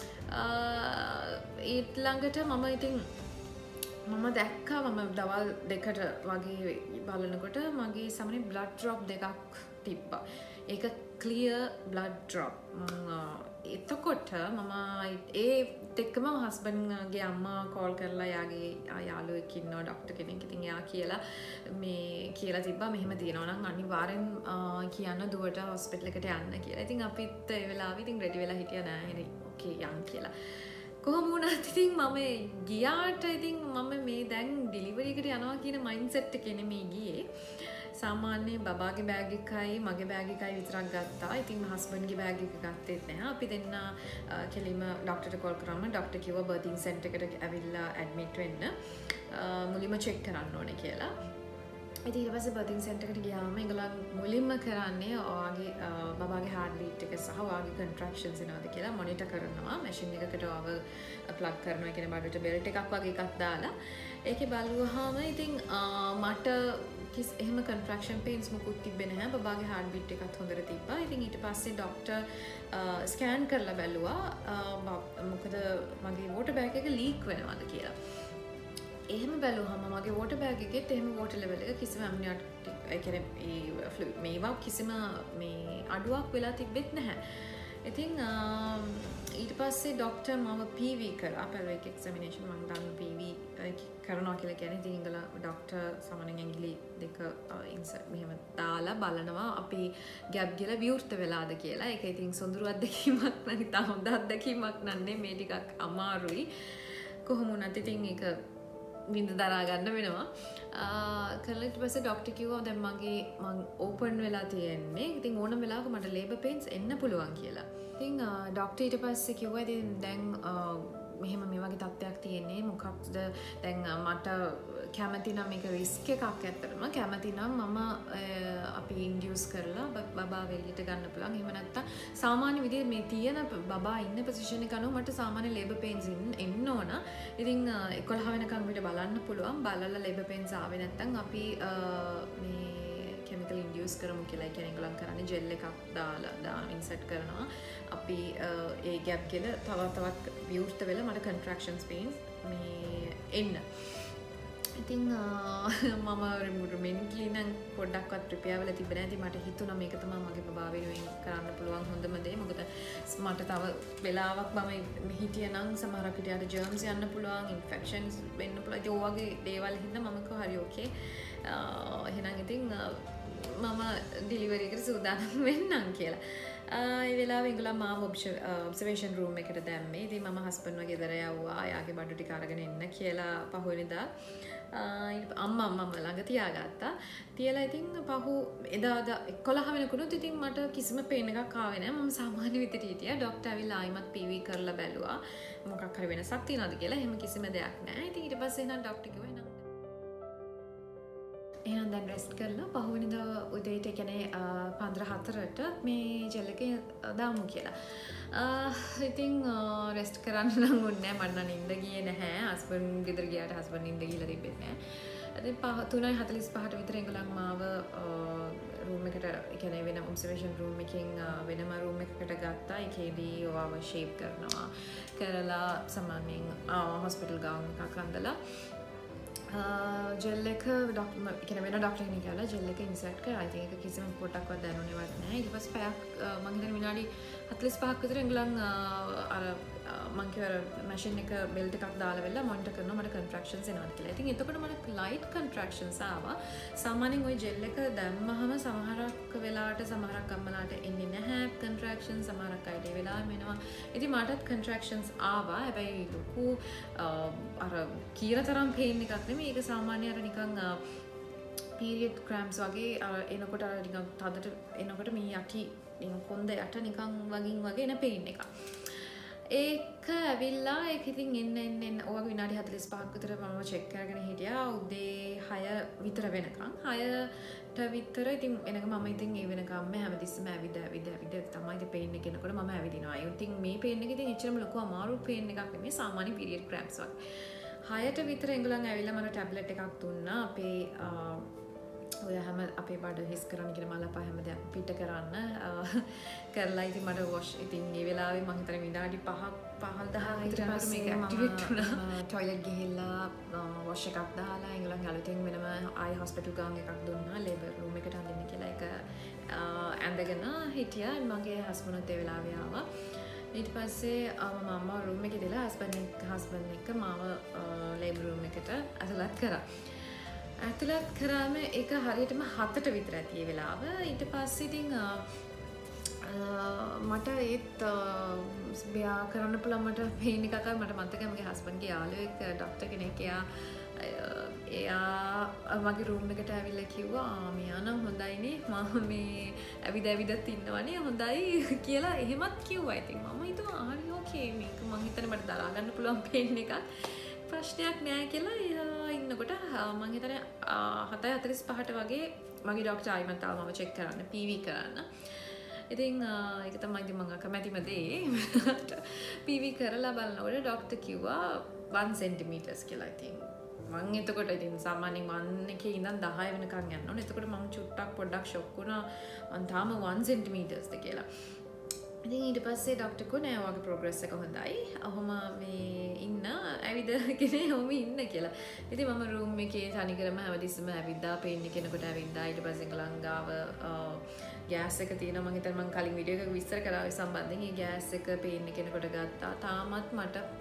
Speaker 1: ඒත් ළඟට මම ඉතින් මම දැක්කා මම දවල් දෙකට වගේ බලනකොට මගේ සමනේ බ්ලඩ් ඩ්‍රොප් දෙකක් තිබ්බා. ඒක ක්ලියර් බ්ලඩ් ඩ්‍රොප්. එතකොට මම ඒ දෙකම හස්බන්ඩ්ගේ අම්මා කෝල් කරලා යාගේ යාළුවෙක් ඉන්නවා ડોක්ටර් කෙනෙක්. ඉතින් එයා කියලා මේ කියලා තිබ්බා මෙහෙම තියෙනවා නම් අනිවාර්යෙන් කියන්න දුවට හොස්පිටල් එකට යන්න කියලා. ඉතින් අපිත් ඒ වෙලාවෙ ඉතින් රෙඩි වෙලා හිටියා නෑ නේ ඕකේ යන් කියලා. කොහොම වුණත් ඉතින් මම ගියාට ඉතින් මම මේ දැන් ඩිලිවරි එකට යනවා කියන මයින්ඩ්සෙට් එකේ නෙමෙයි ගියේ. සාමාන්‍ය බබාගේ බෑග් එකයි මගේ බෑග් එකයි විතරක් ගත්තා. ඉතින් මම හස්බන්ඩ්ගේ බෑග් එක ගත්තෙත් නැහැ. අපි දෙන්න කෙලිම ડોක්ටර්ට කෝල් කරාම ડોක්ටර් කිව්වා බර්තින් සෙන්ටර් එකට ඇවිල්ලා ඇඩ්මිට් වෙන්න. මුලින්ම චෙක් කරන්න ඕනේ කියලා. ඉතින් ඊට පස්සේ බර්තින් සෙන්ටර් එකට ගියාම ඒගොල්ලන් මුලින්ම කරන්නේ ඔයාගේ බබාගේ හાર્ට් බීට් එක සහ ඔයාගේ කන්ට්‍රැක්ෂන්ස් එනවද කියලා මොනිටර් කරනවා. මැෂින් එකකට ඔයාව ප්ලග් කරනවා. ඒ කියන්නේ බඩට බෙල්ට් එකක් වගේ එකක් දාලා ඒකේ බලුවාම ඉතින් මට කිස් එහෙම කන්ට්‍රැක්ෂන් පේන්ස් මොකුත් තිබ්බේ නැහැ. බබාගේ හાર્ට් බීට් එකත් හොඳට තිබ්බා. ඉතින් ඊට පස්සේ ડોක්ටර් ස්කෑන් කරලා බැලුවා මොකද මගේ වෝටර් බෑග් එක ලීක් වෙනවද කියලා. එහෙම බැලුවහම මගේ වෝටර් බෑග් එකෙත් එහෙම වෝටර් ලෙවල් එක කිසිම ඇම්නියොටික් ඒ කියන්නේ මේවා කිසිම මේ අඩුවක් වෙලා තිබෙත් නැහැ. ඉතින් ඊට පස්සේ ડોක්ටර් මම පීවී කරා. පැල්වික් එක්සැමිනේෂන් මම දාන්න පීවී කරනවා කියලා කියන්නේ ඉතින් ඉංගල ડોක්ටර් සාමාන්‍යයෙන් ඇඟිලි දෙක ඉන්සර්ට් මෙහෙම දාලා බලනවා අපි ගැප් ගිහලා විවෘත වෙලාද කියලා. ඒක ඉතින් සොඳුරු අත්දැකීමක් නම් ඉතින් හොඳ අත්දැකීමක් නන්නේ මේ ටිකක් අමාරුයි. කොහොම වුණත් ඉතින් ඒක විඳ දරා ගන්න වෙනවා. කරලා ඊට පස්සේ ડોක්ටර් කිව්වා දැන් මගේ මං ඕපන් වෙලා තියෙන්නේ. ඉතින් ඕනම වෙලාවක මට ලේබර් පේන්ස් එන්න පුළුවන් කියලා. ඉතින් ડોක්ටර් ඊට පස්සේ කිව්වා ඉතින් දැන් මෙහෙම මේ වගේ තත්ත්වයක් තියෙන්නේ මොකක්ද දැන් මට කැමති නම් මේක රිස්ක් එකක් ඇත්තටම කැමති නම් මම අපි ඉන්ඩියුස් කරලා බබා වෙලියට ගන්න පුළුවන්. එහෙම නැත්නම් සාමාන්‍ය විදිහට මේ තියෙන බබා ඉන්න පොසිෂන් එක අනුව මට සාමාන්‍ය ලේබර් පේන්ස් එන්න ඕන. ඉතින් එකොළහ වෙනකම් විතර බලන්න පුළුවන්. බලලා ලේබර් පේන්ස් ආවේ නැත්නම් අපි මේ chemical induce කරමු කියලා. ඒ කියන්නේ ඒගොල්ලන් කරන්නේ ජෙල් එකක් දාලා දාන ඉන්සර්ට් කරනවා. අපි ඒ ගැප් කෙල තව තවත් විවෘත වෙලා මට contractions pains මේ එන්න. ඉතින් මම mentally නම් පොඩ්ඩක්වත් prepare වෙලා තිබ්බේ නැහැ. ඉතින් මට හිතුණා මේක තමයි මගේ බබා වෙනුවෙන් කරන්න පුළුවන් හොඳම දේ. මොකද මට තව වෙලාවක් මම හිටියේ නම් සමහරක් විට germs යන්න පුළුවන්, infections වෙන්න පුළුවන්. ඒ වගේ දේවල් හින්දා මම කිව්වා හරි okay. එහෙනම් ඉතින් මම ඩිලිවරි එකට සූදානම් වෙන්නම් කියලා. ඒ වෙලාවේ ඉංගලන්ත මාව ඔබ්සර්වේෂන් රූම් එකට දැම්මේ. ඉතින් මම හස්බන්ඩ් වගේ ගෙදර යවුවා. එයාගේ බඩු ටික අරගෙන එන්න කියලා පහුවෙනිදා අම්මා මම ළඟ තියාගත්තා. තියලා ඉතින් පහු එදා එකොළහ වෙනකුණුත් ඉතින් මට කිසිම පේන් එකක් ආවේ නැහැ. මම සාමාන්‍ය විදිහට හිටියා. ડોක්ටර් ඇවිල්ලා ආයිමත් පී වී කරලා බැලුවා. මොකක් හරි වෙනසක් තියනවද කියලා. එහෙම කිසිම දෙයක් නැහැ. ඉතින් ඊට පස්සේ නම් ડોක්ටර් කිව්වා එහෙනම් එහෙනම් දැන් රෙස්ට් කරලා පහුවෙනිදා උදේට කියන්නේ පන්දර හතරට මේ ජෙල් එක දාමු කියලා. ඉතින් රෙස්ට් කරන්න නම් උන්නේ නැහැ. මට නම් නිින්ද ගියේ නැහැ. හස්බන්ඩ් ගෙදර ගියාට හස්බන්ඩ් නිින්ද ගිහලා තිබෙන්නේ නැහැ. ඉතින් තුනයි හතළිස් පහට විතර ඒගොල්ලන් මාව රූම් එකට ඒ කියන්නේ වෙන ඔබ්සර්වේෂන් රූම් එකකින් වෙනම රූම් එකකට ගත්තා. ඒකේදී ඔයාව ෂේප් කරනවා. කරලා සාමාන්‍යයෙන් හොස්පිටල් ගාවුන් එකක් අඳලා ජෙල් එක ඩොක්ටර් කියන වෙන ඩොක්ටර් කෙනෙක් කියලා ජෙල් එක ඉන්සර්ට් කරා. ඉතින් ඒක කිසිම පොටක්වත් දැනුනේවත් නැහැ. ඊට පස්සේ පැයක් මම හිතන්නේ විනාඩි හතළිස් පහක් විතර ඉංගලන් අර මං කියවර මැෂින් එක බෙල්ට් එකක් දාලා වෙලා මොනිටර් කරනවා මට කන්ට්‍රැක්ෂන්ස් එනවද කියලා. ඉතින් එතකොට මට ලයිට් කන්ට්‍රැක්ෂන්ස් ආවා. සාමාන්‍යයෙන් ওই ජෙල් එක දැම්මහම සමහරක් වෙලාවට සමහරක් අම්මලාට එන්නේ නැහැ කන්ට්‍රැක්ෂන්ස්, සමහරක් අයට ඒ වෙලාවෙම එනවා. ඉතින් මටත් කන්ට්‍රැක්ෂන්ස් ආවා. හැබැයි ලොකු අර කීර තරම් පේන් එකක් නෙමෙයි. ඒක සාමාන්‍ය අර නිකන් පීරියඩ් ක්‍රැම්ස් වගේ එනකොට අර නිකන් තදට එනකොට මේ යටි නිකන් කොන්ද යට නිකන් වගින් වගේ එන පේන් එකක්. ඒක ඇවිල්ලා ඒක ඉතින් එන්න එන්න එන්න ඔයගේ විනාඩි හතළිස් පහක් විතර මම චෙක් කරගෙන හිටියා. උදේ හය විතර වෙනකන් හයට විතර ඉතින් එනක මම ඉතින් ඒ වෙනකම්ම හැමතිස්සෙම ඇවිද ඇවිද ඇවිද තමයි ඉතින් පේන් එක එනකොට මම ඇවිදිනවා. ඒ ඉතින් මේ පේන් එක ඉතින් එච්චරම ලොකු අමාරු පේන් එකක් නෙමෙයි. සාමාන්‍ය පීරියඩ් ක්‍රැම්ස් වගේ. හයට විතර ඉංගලන් ඇවිල්ලා මට ටැබ්ලට් එකක් දුන්නා. අපේ ඔය හැම අපේ බඩ හිස් කරන්න කියන මලපා හැම දෙයක් පිට කරන්න කරලා ඉතින් මට වොෂ් ඉතින් මේ වෙලාවේ මම හිතන්නේ විනාඩි පහක් පහක් දහයක් විතර මේක ඇක්ටිවේට් වුණා. टॉयलेट ගිහිල්ලා වොෂ් එකක් දාලා ඉංගලන් අලුතෙන් වෙනම ආයි හොස්පිටල් ගාන් එකක් දුන්නා ලේබර් රූම් එකට අඳින්න කියලා. ඒක ඇඳගෙන හිටියා. මගේ හස්බන්ඩ්ත් ඒ වෙලාවේ ආවා. ඊට පස්සේ මම අම්මා රූම් එකේ දාලා හස්බන්ඩ් හස්බන්ඩ් එක්ක මාව ලේබර් රූම් එකට ඇතුළත් කරා. ඇතුළත් කරාම ඒක හරියටම හතට විතර ඇති ඒ වෙලාව. ඊට පස්සේ ඉතින් මට ඒත් බයා කරන්න පුළුවන් මට පේන් එකක් ආවා. මට මතකයි මගේ හස්බන්ඩ්ගේ යාළුවෙක් ડોක්ටර් කෙනෙක් එයා එයා මගේ රූම් එකට ඇවිල්ලා කිව්වා මෙයා නම් හොඳයිනේ මම මේ ඇවිද ඇවිදත් ඉන්නවනේ හොඳයි කියලා එහෙමත් කිව්වා. ඉතින් මම හිතුවා හරි ඕකේ මේක මම හිතන්නේ මට දරා ගන්න පුළුවන් පේන් එකක් ප්‍රශ්නයක් නෑ කියලා ඉන්නකොට මම හිතන්නේ හතයි හතළිස් පහට වගේ මගේ ડોක්ටර් ආයිමත් ආවා මම චෙක් කරන්න පී වී කරන්න. ඉතින් ඒක තමයි ඉතින් මම කැමැතිම දේ. පී වී කරලා බලනකොට ડોක්ටර් කිව්වා one centimeters කියලා. ඉතින් මම එතකොට ඉතින් සාමාන්‍යයෙන් one එකේ ඉඳන් දහය වෙනකන් යන්න ඕනේ. එතකොට මම චුට්ටක් පොඩ්ඩක් ෂොක් වුණා. මම තාම one centimeters ද කියලා. ඉතින් ඊට පස්සේ ડોක්ටර් කෝ නෑ වගේ ප්‍රෝග්‍රස් එක හොඳයි. ඔහොම මේ ඉන්න ඇවිදගෙන ඔහොම ඉන්න කියලා. ඉතින් මම රූම් එකේ තනිකරම හැමතිස්සෙම ඇවිද්දා පේන් එක කෙනකොට ඇවිද්දා. ඊට පස්සේ ගලංගාව ගෑස් එක තියෙනවා. මම හිතන්නේ මම කලින් වීඩියෝ එකක විස්තර කරා ඒ සම්බන්ධයෙන්. ඒ ගෑස් එක පේන් එක කෙනකොට ගත්තා. තාමත් මට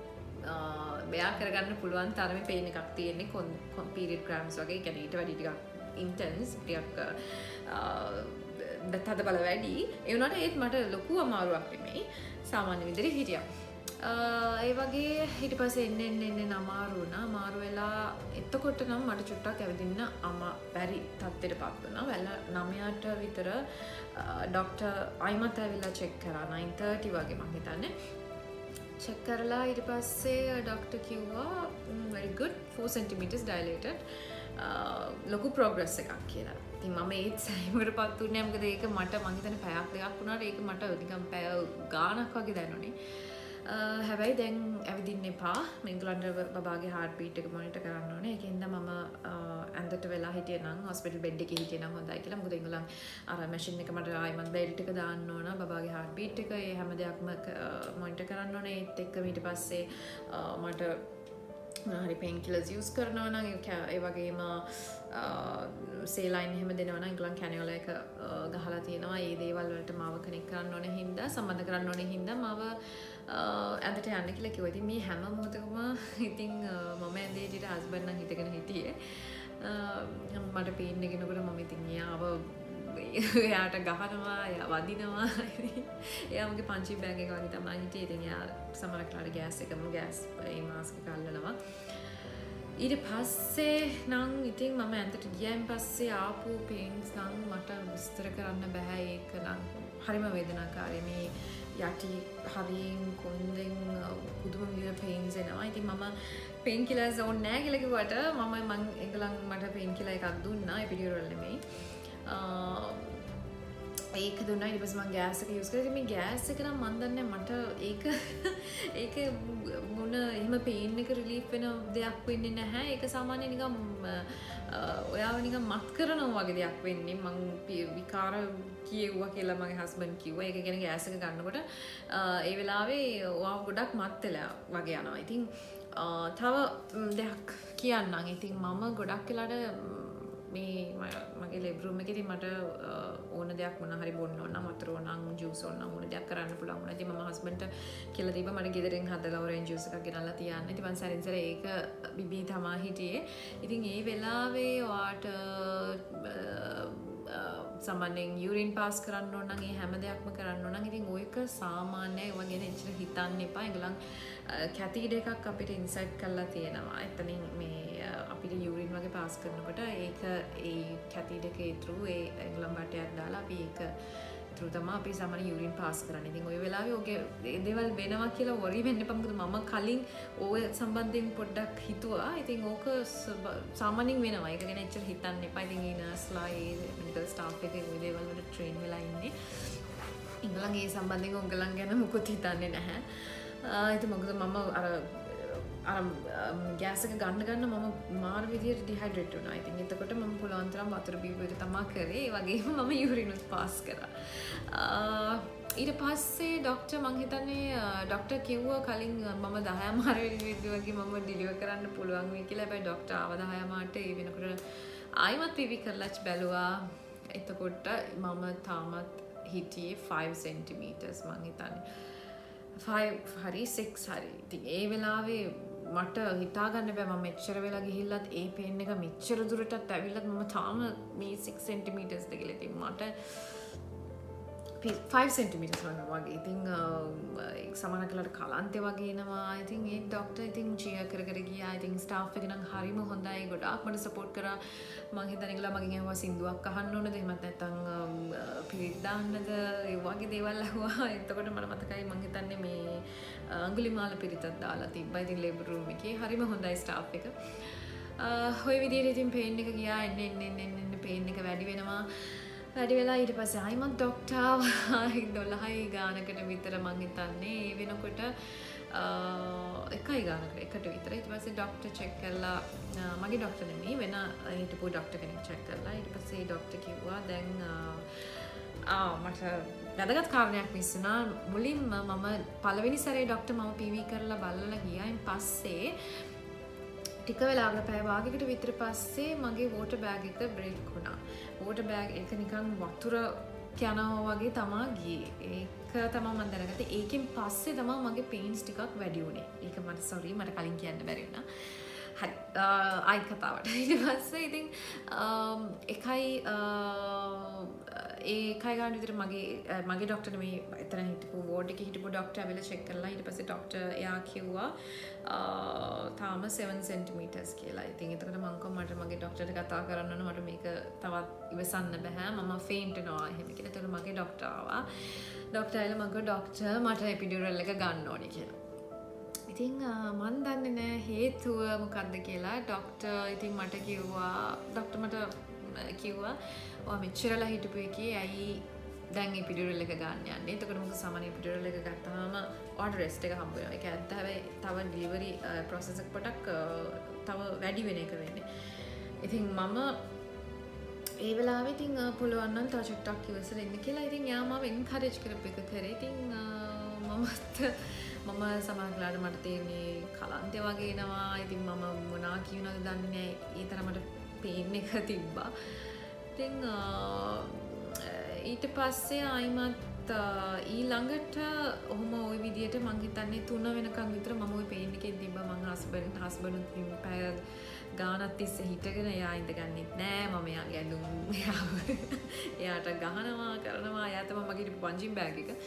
Speaker 1: බයා කරගන්න පුළුවන් තරමේ පේන් එකක් තියෙන්නේ කොම්පීරියඩ් ග්‍රෑම්ස් වගේ. කියන්නේ ඊට වැඩි ටිකක් ඉන්ටෙන්ස් ටිකක් දත් හද බල වැඩි. ඒ වුණාට ඒත් මට ලොකු අමාරුවක් නෙමෙයි. සාමාන්‍ය විදිහට හිටියා. ඒ වගේ ඊට පස්සේ එන්න එන්න එන්න අමාරු වුණා. අමාරු වෙලා එතකොට නම් මට චුට්ටක් ඇවිදින්න අමා බැරි තත්ත්වයටපත් වුණා. වෙල නවයට විතර ડોක්ටර් අයිමත් ඇවිල්ලා චෙක් කරා nine thirty වගේ මම හිතන්නේ. චෙක් කරලා ඊට පස්සේ ડોක්ටර් කිව්වා very good four centimeters dilated. ලොකු progress එකක් කියලා. ඉතින් මම ඒත් සෑහීමකටපත් වුණේ නැහැ. මොකද ඒක මට මං හිතන්නේ පැයක් දෙකක් වුණාට ඒක මට නිකන් පැය ගාණක් වගේ දැනුනේ. හැබැයි දැන් ඇවිදින්න එපා. ඉංග්ලන්ඩ් බබාගේ heart beat එක monitor කරන්න ඕනේ. ඒකෙන්ද මම ඇඳට වෙලා හිටියේ නම් hospital bed එකේ හිටියේ නම් හොඳයි කියලා. මොකද ඉංගලන්ඩ් අර machine එක මට ආයිමත් belt එක දාන්න ඕන. බබාගේ heart beat එක ඒ හැම දෙයක්ම monitor කරන්න ඕනේ. ඒත් එක්ක ඊට පස්සේ මට හරි pain killers use කරනවා නම් ඒ වගේම සේලයින් එහෙම දෙනවා නම් ඉංගලන්ඩ් කැනියුලා එක ගහලා තියෙනවා. ඒ දේවල් වලට මාව කනෙක්ට් කරන්න ඕනේ හින්දා සම්බන්ධ කරන්න ඕනේ හින්දා මාව ඇඳට යන්න කියලා කිව්වා. ඉතින් මේ හැම මොහොතකම ඉතින් මම ඇඳේ ඉතින් හස්බන්ඩ් නම් හිටගෙන හිටියේ. මට පේන් එකනකොට මම ඉතින් එයාව එයාට ගහනවා, එයා වදිනවා. එයා මගේ පංචිං බෑග් එක වගේ තමයි හිටියේ. ඉතින් එයා සමහර කාලේ ගෑස් එකම ගෑස් ඒ මාස්ක් එක අල්ලනවා. ඊට පස්සේ නම් ඉතින් මම ඇඳට ගියන් පස්සේ ආපු පේන්ස් නම් මට විස්තර කරන්න බෑ. ඒක නම් හරිම වේදනාකාරී. මේ යටි හරියෙන් කොන්දෙන් පුදුම විදිහට පේන්ස් එනවා. ඉතින් මම පේන් කිලර්ස් ඕනේ නැහැ කියලා කිව්වට මම මං එංගලන්ත මට පේන් කිලර් එකක් දුන්නා. එපිඩියුරල් නෙමෙයි. ඒක දුන්නා. ඊට පස්සේ මම ගෑස් එක යූස් කරා. ඉතින් මේ ගෑස් එක නම් මන් දන්නේ මට ඒක ඒක මොන එහෙම පේන් එක රිලීෆ් වෙන දෙයක් වෙන්නේ නැහැ. ඒක සාමාන්‍යයෙන් නිකන් ඔයාව නිකන් මත් කරනවා වගේ දෙයක් වෙන්නේ. මං විකාර කියෙව්වා කියලා මගේ හස්බන්ඩ් කිව්වා. ඒක කියන්නේ ගෑස් එක ගන්නකොට ඒ වෙලාවේ ඔයාව ගොඩක් මත් වෙලා වගේ යනවා. ඉතින් තව දෙයක් කියන්නම්. ඉතින් මම ගොඩක් වෙලාට මේ මගේ ලේබ් රූම් එකේදී මට ඕන දෙයක් මොන හරි බොන්න ඕන නම් වතුර ඕන නම් ජූස් ඕන නම් ඕන දෙයක් කරන්න පුළුවන් වුණා. ඉතින් මම හස්බන්ඩ්ට කියලා දීපා මට ගෙදරින් හදලා ඔරෙන්ජ් ජූස් එකක් ගෙනල්ලා තියන්න. ඉතින් මම සැරින් සැරේ ඒක බිබී තමයි හිටියේ. ඉතින් ඒ වෙලාවේ ඔයාට සාමාන්‍යයෙන් යූරින් පාස් කරන්න ඕන නම් ඒ හැම දෙයක්ම කරන්න ඕන නම් ඉතින් ඔයක සාමාන්‍යයි. ඔය ගැන එච්චර හිතන්න එපා. ඒගොල්ලන් කැතීඩ එකක් අපිට ඉන්සර්ට් කරලා තියෙනවා. එතනින් මේ අපිට යූරින් වගේ පාස් කරනකොට ඒක ඒ කැතීඩ එකේ through ඒ ඒගොල්ලන් බටයක් දාලා අපි ඒක through තමයි අපි සාමාන්‍ය යූරින් පාස් කරන්නේ. ඉතින් ওই වෙලාවේ ඔගේ දේවල් වෙනවා කියලා worry වෙන්න එපා. මොකද මම කලින් ඔය සම්බන්ධයෙන් පොඩ්ඩක් හිතුවා. ඉතින් ඕක සාමාන්‍යයෙන් වෙනවා. ඒක ගැන එච්චර හිතන්න එපා. ඉතින් ඒ නර්ස්ලා ඒ මෙඩිකල් ස්ටාෆ් එකේ ওই දේවල් වලට ට්‍රේන් වෙලා ඉන්නේ. ඉංගලන් ඒ සම්බන්ධයෙන් උංගලන් ගැන මොකුත් හිතන්නේ නැහැ. ඉතින් මොකද මම අර අර ගෑස් එක ගන්න ගන්න මම මාර විදියට ඩිහයිඩ්‍රේට් වුණා. ඉතින් එතකොට මම පුළුවන් තරම් වතුර බීපු එක තමයි කරේ. ඒ වගේම මම යූරිනුත් පාස් කරා. ඊට පස්සේ ડોක්ටර් මං හිතන්නේ ડોක්ටර් කිව්වා කලින් මම දහය මාර වෙනි වගේ මම ඩිලිවර් කරන්න පුළුවන් වෙයි කියලා. හැබැයි ડોක්ටර් ආව දහය මාරට ඒ වෙනකොට ආයිමත් පිවි කරලාච් බැලුවා. එතකොට මම තාමත් හිටියේ five centimeters මං හිතන්නේ. five හරි six හරි. ඉතින් ඒ වෙලාවේ මට හිතා ගන්න බෑ මම මෙච්චර වෙලා ගිහිල්ලත් ඒ පේන් එක මෙච්චර දුරටත් ඇවිල්ලත් මම තාම මේ six centimeters ද කියලා. ඉතින් මට five centimeters වගේ. ඉතින් සමහර කලකට කලන්තේ වගේ එනවා. ඉතින් ඒ ડોක්ටර් ඉතින් චියර් කර කර ගියා. ඉතින් ස්ටාෆ් එක නම් හරිම හොඳයි. ගොඩාක් මට සපෝට් කරා. මං හිතන්නේ ඒගොල්ලෝ මගෙන් ඇහුවා සින්දුවක් අහන්න ඕනද එහෙමත් නැත්නම් පිරිත් දාන්නද ඒ වගේ දේවල් ඇහුවා. එතකොට මට මතකයි මං හිතන්නේ මේ අඟුලිමාල පිරිතක් දාලා තිබ්බා. ඉතින් ලේබර් රූම් එකේ හරිම හොඳයි ස්ටාෆ් එක. ඔය විදිහට ඉතින් පේන් එක ගියා. එන්න එන්න එන්න එන්න පේන් එක වැඩි වෙනවා. වැඩි වෙලා ඊට පස්සේ ආයිමත් ડોක්ටර් දොළහයි ගානකට විතර මං හිතන්නේ ඒ වෙනකොට එකයි ගානකට එකට විතර. ඊට පස්සේ ડોක්ටර් චෙක් කරලා මගේ ડોක්ටර් නෙමෙයි වෙන හිටපු ડોක්ටර් කෙනෙක් චෙක් කරලා ඊට පස්සේ ડોක්ටර් කිව්වා දැන් ආ මට වැදගත් කාරණයක් මිස් වුණා. මුලින්ම මම පළවෙනි සැරේ ડોක්ටර් මම පීවී කරලා බලලා ගියායින් පස්සේ ටික වෙලාවකට පැය භාගයකට විතර පස්සේ මගේ වෝටර් බෑග් එක බ්‍රේක් වුණා. වෝටර් බෑග් එක නිකන් වතුර යනවා වගේ තමා ගියේ. ඒ තමයි මම දැනගත්තේ. ඒකෙන් පස්සේ තමයි මගේ පේන්ස් ටිකක් වැඩි වුණේ. ඒක මට සෝරි මට කලින් කියන්න බැරි වුණා. හරි ආයි කතාවට. ඊට පස්සේ ඉතින් එකයි ඒ එකයි ගන්න විතර මගේ මගේ ડોක්ටර් මේ එතන හිටපු වෝඩ් එකේ හිටපු ડોක්ටර් ඇවිල්ලා චෙක් කරලා ඊට පස්සේ ડોක්ටර් එයා කිව්වා තාම seven centimeters කියලා. ඉතින් එතකොට මම කොහොම මට මගේ ડોක්ටර්ට කතා කරන්න ඕන මට මේක තවත් ඉවසන්න බෑ. මම ෆේන්ට් වෙනවා එහෙම කියලා. එතකොට මගේ ડોක්ටර් ආවා. ડોක්ටර් ඇවිල්ලා මම කිව්වා ડોක්ටර් මට එපිඩියුරල් එක ගන්න ඕනේ කියලා. ඉතින් මන් දන්නේ නෑ හේතුව මොකක්ද කියලා. ડોක්ටර් ඉතින් මට කිව්වා ડોක්ටර් මට කිව්වා ඔයා මෙච්චරලා හිටපු එකේ ඇයි දැන් එපිඩියුරල් එක ගන්න යන්නේ. එතකොට මොකද සාමාන්‍ය එපිඩියුරල් එක ගත්තාම ඔයාට රෙස්ට් එක හම්බ වෙනවා. ඒක ඇත්ත හැබැයි තව ඩිලිවරි ප්‍රොසෙස් එක පොඩක් තව වැඩි වෙන එක වෙන්නේ. ඉතින් මම ඒ වෙලාවේ ඉතින් පුළුවන් නම් තව චුට්ටක් ඉවසලා ඉන්න කියලා ඉතින් යා මාව එන්කරේජ් කරපු එක කරේ. ඉතින් මමත් මම සමහරවිට මට තේරෙන්නේ කලන්තේ වගේ එනවා. ඉතින් මම මොනවා කියනවද දන්නේ නැහැ. ඒ තරමට පේන් එක තිබ්බා. ඉතින් ඊට පස්සේ ආයිමත් ඊළඟට ඔහොම ওই විදියට මං හිතන්නේ තුන වෙනකන් විතර මම ওই පේන් එකෙන් තිබ්බා. මං හස්බන්ඩ් හස්බන්ඩ් උත් පැය ගානක් තිස්සේ හිටගෙන එයා ඉඳගන්නෙත් නෑ. මම එයාගේ ඇඳුම් එයාට ගහනවා කරනවා. එයා තමයි මගේ හිටපු පංචින් බෑග් එක.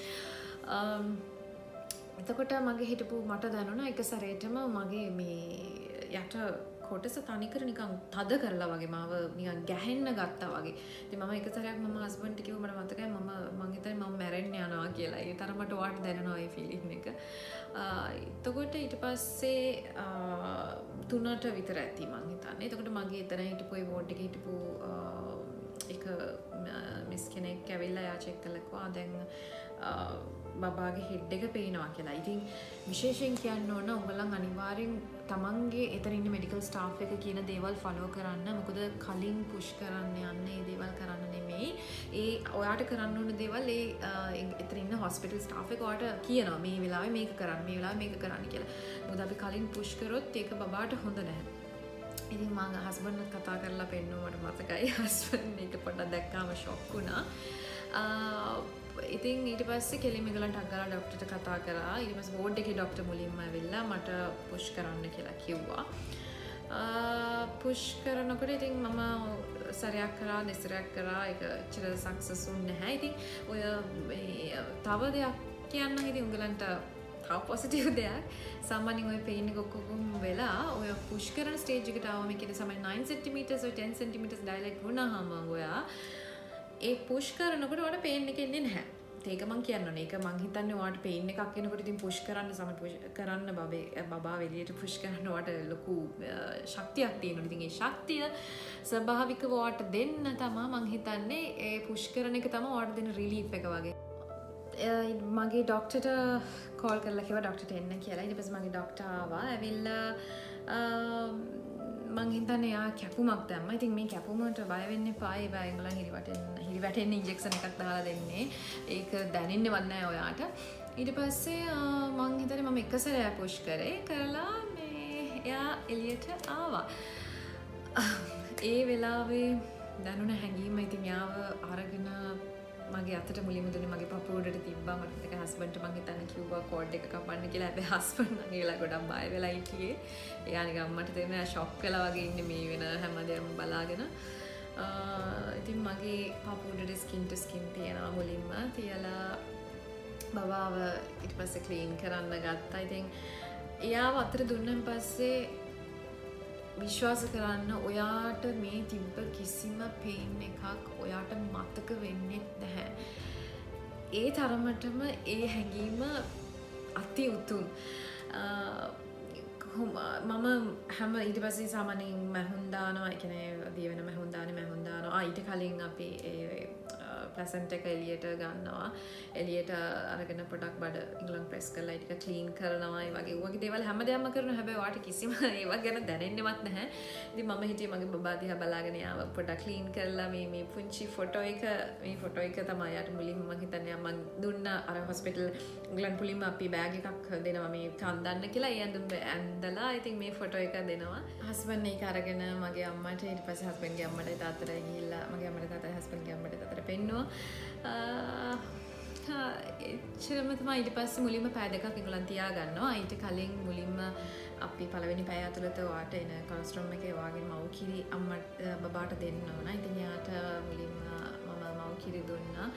Speaker 1: එතකොට මගේ හිටපු මට දැනුණා එක සැරේටම මගේ මේ යට කොටස තනිකර නිකන් තද කරලා වගේ මාව නිකන් ගැහෙන්න ගත්තා වගේ. ඉතින් මම එක සැරයක් මම හස්බන්ඩ්ට කිව්වා මට මතකයි මම මං හිතන්නේ මම මැරෙන්න යනවා කියලා. ඒ තරමට ඔයාට දැනෙනවා ඒ ෆීලිං එක. එතකොට ඊට පස්සේ තුනට විතර ඇති මං හිතන්නේ. එතකොට මගේ එතන හිටපු ඒ වෝඩ් එකේ හිටපු එක මිස් කෙනෙක් ඇවිල්ලා යා චෙක් කළා කිව්වා දැන් බබාගේ හෙඩ් එක පේනවා කියලා. ඉතින් විශේෂයෙන් කියන්න ඕන උඹලන් අනිවාර්යෙන් තමන්ගේ එතන ඉන්න මෙඩිකල් ස්ටාෆ් එක කියන දේවල් ෆලෝ කරන්න. මොකද කලින් පුෂ් කරන්න යන්නේ ඒ දේවල් කරන්න නෙමෙයි. ඒ ඔයාට කරන්න ඕන දේවල් ඒ එතන ඉන්න හොස්පිටල් ස්ටාෆ් එක ඔයාට කියනවා මේ වෙලාවේ මේක කරන්න මේ වෙලාවේ මේක කරන්න කියලා. මොකද අපි කලින් පුෂ් කරොත් ඒක බබාට හොඳ නැහැ. ඉතින් මම හස්බන්ඩ්ට කතා කරලා පෙන්නුවා මට මතකයි. හස්බන්ඩ් ඒක පොඩ්ඩක් දැක්කාම ෂොක් වුණා. ඉතින් ඊට පස්සේ කෙලිම ඒගොල්ලන්ට අග්ගලා ડોක්ටර්ට කතා කරා. ඊට පස්සේ වෝඩ් එකේ ડોක්ටර් මුලින්ම ඇවිල්ලා මට පුෂ් කරන්න කියලා කිව්වා. පුෂ් කරනකොට ඉතින් මම සැරයක් කරා දෙසරයක් කරා ඒක චිර සක්සස් වුණේ නැහැ. ඉතින් ඔය තව දෙයක් කියන්නම් ඉතින් උගලන්ට තව පොසිටිව් දෙයක්. සාමාන්‍යයෙන් ඔය පේන් එක ඔක්කොම වෙලා ඔය පුෂ් කරන ස්ටේජ් එකට ආවම කියන්නේ සාමාන්‍ය nine centimeters or ten centimeters ඩයලෙක්ට් වුණාම ඔයා ඒ පුෂ් කරනකොට ඔයාලට පේන් එක එන්නේ නැහැ. ඒක මං කියන්නනේ. ඒක මං හිතන්නේ ඔයාලට පේන් එකක් එනකොට ඉතින් පුෂ් කරන්න සම පුෂ් කරන්න බබේ බබා එළියට පුෂ් කරන්න ඔයාලට ලොකු ශක්තියක් තියෙනවා. ඉතින් ඒ ශක්තිය ස්වභාවිකව ඔයාලට දෙන්න තමයි මං හිතන්නේ ඒ පුෂ් කරන එක තමයි ඔයාලට දෙන රිලීෆ් එක වගේ. මගේ ડોක්ටර්ට කෝල් කරලා කිව්වා ડોක්ටර්ට එන්න කියලා. ඊට පස්සේ මගේ ડોක්ටර් ආවා. ඇවිල්ලා මං හිතන්නේ යා කැපුමක් දැම්මා. ඉතින් මේ කැපුමට බය වෙන්න එපා. ඒ බය එංගලන් හිරි වැටෙන්න හිරි වැටෙන්න ඉන්ජෙක්ෂන් එකක් දාලා දෙන්නේ. ඒක දැනෙන්නවත් නැහැ ඔයාට. ඊට පස්සේ මං හිතන්නේ මම එක සැරයක් පුෂ් කරේ. කරලා මේ එයා එළියට ආවා. ඒ වෙලාවේ දැනුණ හැඟීම ඉතින් යාව අරගෙන මගේ අතට මුලින්ම දුන්නේ මගේ පපුව උඩට තිබ්බා. මට ඒක හස්බන්ඩ්ට මං හිතන්නේ කිව්වා කෝඩ් එක කපන්න කියලා. හැබැයි හස්බන්ඩ් නම් ඒලා ගොඩක් බය වෙලා හිටියේ. එයා නිකන් මට තේරෙනවා ෂොක් වෙලා වගේ ඉන්නේ මේ වෙන හැමදේම බලාගෙන. ඉතින් මගේ පපුව උඩට ස්කින් ටු ස්කින් තියනවා මුලින්ම. තියලා බබාව ඊට පස්සේ ක්ලීන් කරන්න ගත්තා. ඉතින් එයාව අතට දුන්නන් පස්සේ විශ්වාස කරන්න ඔයාට මේ තිබ්බ කිසිම පේන් එකක් ඔයාට මතක වෙන්නේ නැහැ. ඒ තරමටම ඒ හැඟීම අති උතුම්. මම හැම ඊට පස්සේ සාමාන්‍යයෙන් මැහුම් දානවා. ඒ කියන්නේ දිය වෙන මැහුම් දාන්නේ මැහුම් දානවා. ආ ඊට කලින් අපි ඒ ප්ලසන්ට් එක එළියට ගන්නවා. එළියට අරගෙන පොඩක් බඩ ඉංගලන් ප්‍රෙස් කරලා ඊට ක්ලීන් කරනවා. ඒ වගේ වගේ දේවල් හැමදේම කරනවා. හැබැයි ඔයාට කිසිම ඒවා ගැන දැනෙන්නේවත් නැහැ. ඉතින් මම හිටියේ මගේ බබා දිහා බලාගෙන යාව පොඩක් ක්ලීන් කරලා මේ මේ පුංචි ෆොටෝ එක මේ ෆොටෝ එක තමයි යාට මුලින්ම මම හිතන්නේ මම දුන්න අර හොස්පිටල් ඉංගලන් පුලින්ම අපි බෑග් එකක් දෙනවා මේ කන්දන්න කියලා. ඒ ඇඳුම් ඇඳලා ඉතින් මේ ෆොටෝ එක දෙනවා. හස්බන්ඩ් ඒක අරගෙන මගේ අම්මට ඊට පස්සේ හස්බන්ඩ්ගේ අම්මට තාත්තට ගිහිල්ලා මගේ අම්මට තාත්තට හස්බන්ඩ්ගේ අම්මට තාත්තට පෙන්නුවා. එච්චරම තමයි. ඊට පස්සේ මුලින්ම පැය දෙකක් ඉංගලන්ත තියාගන්නවා. ඊට කලින් මුලින්ම අපි පළවෙනි පැය ඇතුළත ඔයාට එන කොලෙස්ටරෝල් එකේ ඔයාගේ මව් කිරි අම්මට බබාට දෙන්න ඕන. ඉතින් යාට මුලින්ම මම මව් කිරි දුන්නා.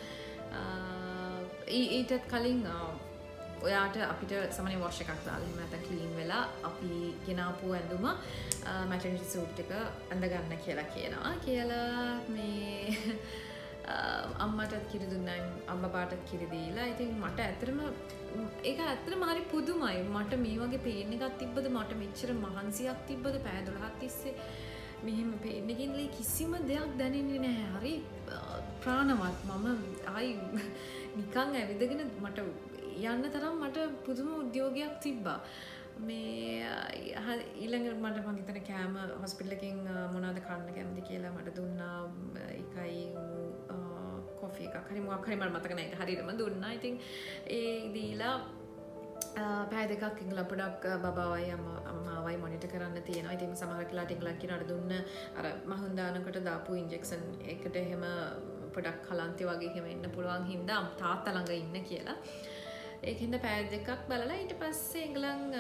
Speaker 1: ඊටත් කලින් ඔයාට අපිට සාමාන්‍ය වොෂ් එකක් දාලා එහෙම නැත්නම් ක්ලීන් වෙලා අපි ගෙනාපු ඇඳුම මැටර්නිටි සූට් එක අඳ ගන්න කියලා කියනවා. කියලා මේ අම්මටත් කිරි දුන්නා, අම්බාටත් කිරි දීලා. ඉතින් මට ඇත්තටම ඒක ඇත්තටම හරි පුදුමයි. මට මේ වගේ පේන් එකක් තිබ්බද, මට මෙච්චර මහන්සියක් තිබ්බද පැය දොළහක් තිස්සේ මෙහෙම පේන් එකකින් කිසිම දෙයක් දැනෙන්නේ නැහැ. හරි ප්‍රාණවත්. මම ආයි නිකන් ඇවිදගෙන මට යන්න තරම් මට පුදුම උද්‍යෝගයක් තිබ්බා. මේ ඊළඟට මට මං හිතන කෑම හොස්පිටල් එකකින් මොනවද කන්න කැමති කියලා මට දුන්නා. එකයි කොෆි එකක් හරි මොකක් හරි මට මතක නැහැ. ඒක හරියටම දුන්නා. ඉතින් ඒ දීලා පැය දෙකක් ඉංගලන්ත පොඩක් බබාවයි අම්මාවයි මොනිටර් කරන්න තියෙනවා. ඉතින් සමහර වෙලාවට ඉංගලන්ත කියනට දුන්න අර මහුන් දානකට දාපු ඉන්ජෙක්ෂන් එකට එහෙම පොඩක් කලන්තේ වගේ එහෙම ඉන්න පුළුවන් හින්දා තාත්තා ළඟ ඉන්න කියලා. ඒකින්ද පැය දෙකක් බලලා ඊට පස්සේ ඉංගලන්ත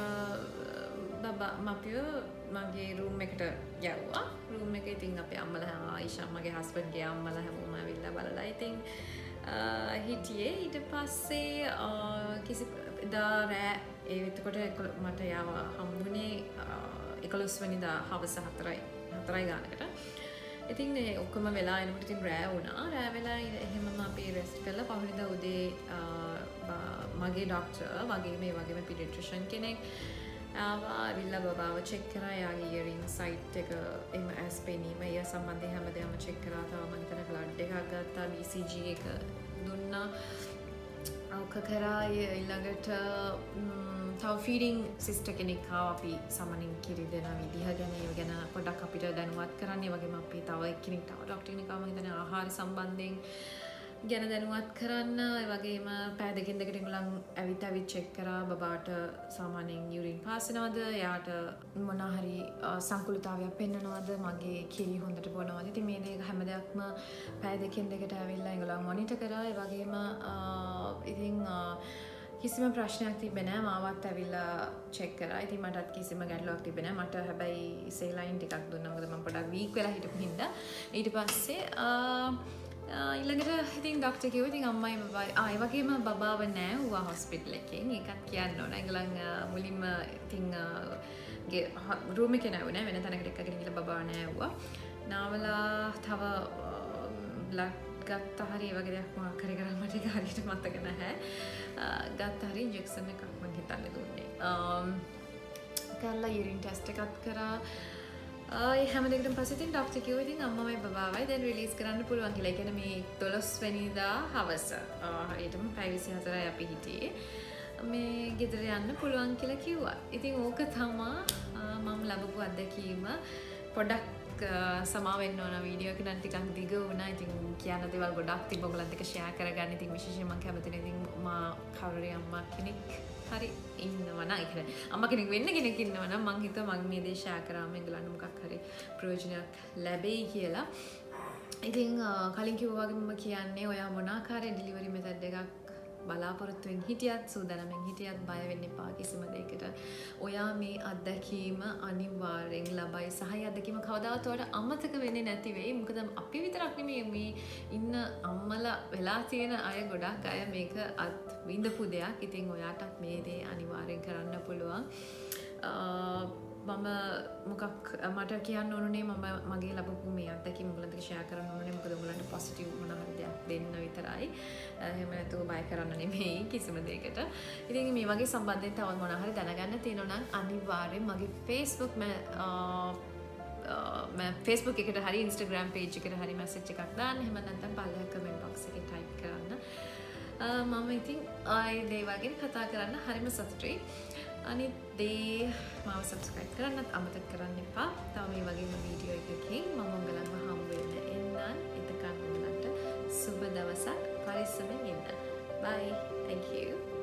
Speaker 1: බබා මපියෝ මගේ රූම් එකට යවුවා. රූම් එකේ ඉතින් අපේ අම්මලා ආයිෂා මගේ හස්බන්ඩ්ගේ අම්මලා හැමෝම ඇවිල්ලා බලලා ඉතින් හිටියේ. ඊට පස්සේ කිසි දා රෑ ඒ වෙතකොට මට යාව හම්බුනේ එකොළොස් වෙනිදා හවස හතරයි හතරයි ගානකට. ඉතින් ඔක්කොම වෙලා එනකොට ඉතින් රෑ වුණා. රෑ වෙලා එහෙමම අපි රෙස්ට් කරලා පහුවෙනිදා උදේ මගේ ඩොක්ටර් වගේ මේ වගේම පීඩියට්‍රිෂන් කෙනෙක් ආවා. ඇවිල්ලා බබාව චෙක් කරා. යාගේ ඉයරින් සයිට් එක එහෙම ඇස් පෙනීම ඒ සම්බන්ධයෙන් හැමදේම චෙක් කරා. තව මම හිතන බ්ලඩ් එකක් ගත්තා. බී සී ජී එක දුන්නා. ඔක කරා. ඊළඟට තව ෆීඩින් සිස්ටර් කෙනෙක් ආවා. අපි සමනින් කිරි දෙන විදිහ ගැන ඒ ගැන පොඩ්ඩක් අපිට දැනුවත් කරන්න. ඒ වගේම අපි තව එක්කෙනෙක් තව ඩොක්ටර් කෙනෙක් ආවා. මම හිතන්නේ ආහාර සම්බන්ධයෙන් ගැන දැනුවත් කරන්න. ඒ වගේම පැය දෙකකින් දෙකට ඉංගලන්ත ඇවිත් ඇවිත් චෙක් කරා. බබාට සාමාන්‍යයෙන් යුරින් පාස් වෙනවද, එයාට මොන හරි සංකුලිතතාවයක් පෙන්නනවද, මගේ කිරි හොඳට බොනවද. ඉතින් මේ දේ හැම දෙයක්ම පැය දෙකකින් දෙකට ඇවිල්ලා ඉංගලන්ත මොනිටර් කරා. ඒ වගේම ඉතින් කිසිම ප්‍රශ්නයක් තිබෙන්නේ නැහැ. මාවත් ඇවිල්ලා චෙක් කරා. ඉතින් මටත් කිසිම ගැටලුවක් තිබෙන්නේ නැහැ. මට හැබැයි සේලයින් ටිකක් දුන්නා. මොකද මම පොඩක් වීක් වෙලා හිටපු හින්දා. ඊට පස්සේ ඊළඟට ඉතින් ඩොක්ටර් කිව්වා ඉතින් අම්මයි බබායි ආ ඒ වගේම බබාව නෑ ඌවා හොස්පිටල් එකෙන්. ඒකත් කියන්න ඕන. ඒගොල්ලන් මුලින්ම ඉතින් රූම් එකේ නෑ වෙන තැනකට එක්කගෙන ගිහලා බබා නෑ ඌවා. නාවලා තව බ්ලඩ් ගත්ත හරි ඒ වගේ දෙයක් මොකක් හරි කරා මට ඒක හරියට මතක නැහැ. ගත්ත හරි ඉන්ජෙක්ෂන් එකක් මම හිතන්නේ දුන්නේ. කරලා යුරින් ටෙස්ට් එකක් කරා. ඒ හැම දෙයකටම පස්සේ ඉතින් ඩොක්ටර් කිව්වා ඉතින් අම්මමයි බබාවයි දැන් රිලීස් කරන්න පුළුවන් කියලා. ඒ කියන්නේ මේ දොළොස් වෙනිදා හවස හරියටම පැය විසිහතරයි අපි හිටියේ. මේ ගෙදර යන්න පුළුවන් කියලා කිව්වා. ඉතින් ඕක තමයි මම ලැබපු අත්දැකීම. පොඩක් සමාව වෙන්න ඕන වීඩියෝ එක නම් ටිකක් දිග වුණා. ඉතින් කියන්න දේවල් ගොඩක් තිබ්බ ඔයගලන්ට එක ෂෙයා කරගන්න. ඉතින් විශේෂයෙන් මම කැමතිනේ ඉතින් මා කවුරුරි අම්මා කෙනෙක් හරි ඉන්නවා නම් ඒ කියන්නේ අම්මා කෙනෙක් වෙන්න කෙනෙක් ඉන්නවා නම් මං හිතුවා මං මේ දේ ෂෙයා කරාම ඒගොල්ලන්ට මොකක් හරි ප්‍රයෝජනයක් ලැබෙයි කියලා. ඉතින් කලින් කිව්වා වගේ මම කියන්නේ ඔයා මොන ආකාරයේ ඩෙලිවරි මෙතඩ් එකක් බලාපොරොත්තුෙන් හිටියත් සූදානම්ෙන් හිටියත් බය වෙන්න එපා කිසිම දෙයකට. ඔයා මේ අත්දැකීම අනිවාර්යෙන් ලබයි. සහ ඒ අත්දැකීම කවදාවත් ඔයාලට අමතක වෙන්නේ නැති වෙයි. මොකද අපි විතරක් නෙමෙයි මේ ඉන්න අම්මලා වෙලා තියෙන අය ගොඩක් අය මේක අත් විඳපු දෙයක්. ඉතින් ඔයාටත් මේ දේ අනිවාර්යෙන් කරන්න පුළුවන්. මම මොකක් මට කියන්න ඕනේ මම මගේ ලැබපු මේ අත්දැකීම ඔයගලන්ට ෂෙයා කරන්න ඕනේ. මොකද ඔයගලන්ට පොසිටිව් මොන හරි දෙයක් දෙන්න විතරයි. එහෙම නැතුව බය කරන්න නෙමෙයි කිසිම දෙයකට. ඉතින් මේ වගේ සම්බන්ධයෙන් තව මොන හරි දැනගන්න තියෙනවා නම් අනිවාර්යෙන් මගේ Facebook මම Facebook එකට හරි Instagram page එකට හරි message එකක් දාන්න. එහෙම නැත්නම් පල්ලෙහා comment box එකේ type කරන්න. මම ඉතින් ආයේ දේ වගේ කතා කරන්න හරිම සතුටුයි. අනිත් දේ මාව subscribe කරන්නත් අමතක කරන්න එපා. තව මේ වගේම වීඩියෝ එකකින් මම ඔයගලන්ව හම්බ වෙන්න එන්නම්. එතකන් ඔයගලන්ට සුබ දවසක්. පරිස්සමෙන් ඉන්න. Bye. Thank you.